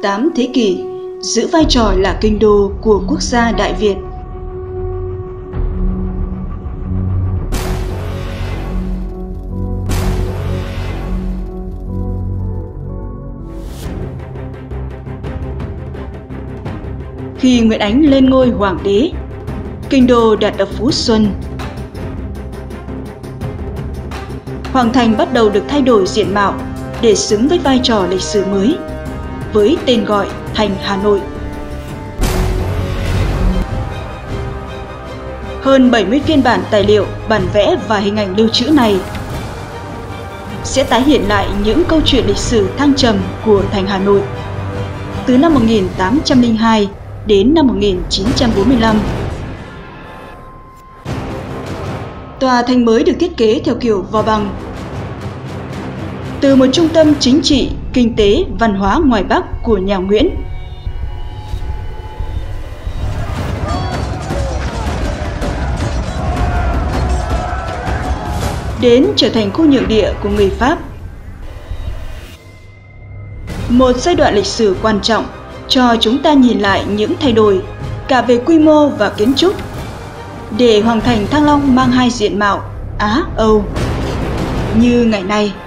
18 thế kỷ, giữ vai trò là kinh đô của quốc gia Đại Việt. Khi Nguyễn Ánh lên ngôi hoàng đế, kinh đô đặt ở Phú Xuân. Hoàng thành bắt đầu được thay đổi diện mạo để xứng với vai trò lịch sử mới, với tên gọi thành Hà Nội. Hơn 70 phiên bản tài liệu, bản vẽ và hình ảnh lưu trữ này sẽ tái hiện lại những câu chuyện lịch sử thăng trầm của thành Hà Nội từ năm 1802 đến năm 1945. Tòa thành mới được thiết kế theo kiểu vò bằng. Từ một trung tâm chính trị, kinh tế, văn hóa ngoài Bắc của nhà Nguyễn, đến trở thành khu nhượng địa của người Pháp. Một giai đoạn lịch sử quan trọng cho chúng ta nhìn lại những thay đổi cả về quy mô và kiến trúc, để hoàng thành Thăng Long mang hai diện mạo Á-Âu như ngày nay.